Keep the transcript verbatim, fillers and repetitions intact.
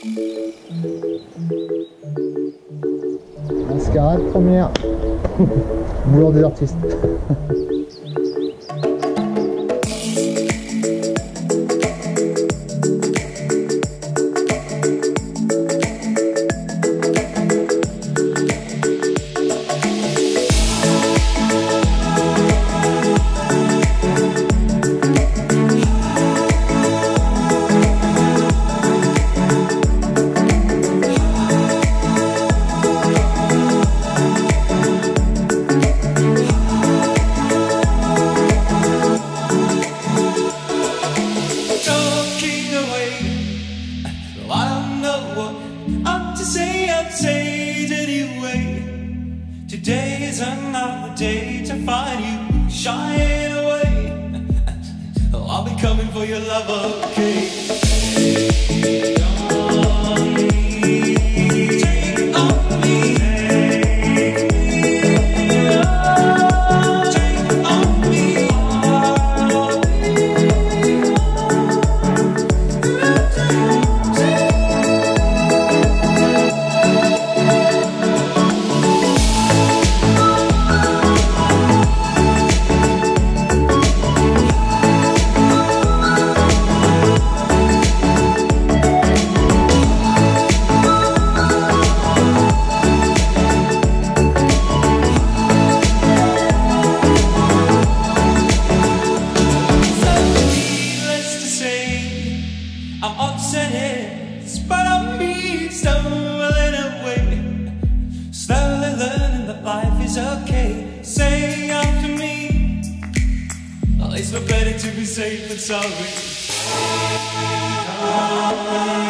Mascarade première. Boulot des artistes. Say it anyway. Today is another day to find you shying away. Oh, I'll be coming for your love, okay? Take on me, take on me, take on me. I'm upset heads, but I'm me stumbling away, slowly learning that life is okay. Say after me, well, it's no better to be safe than sorry.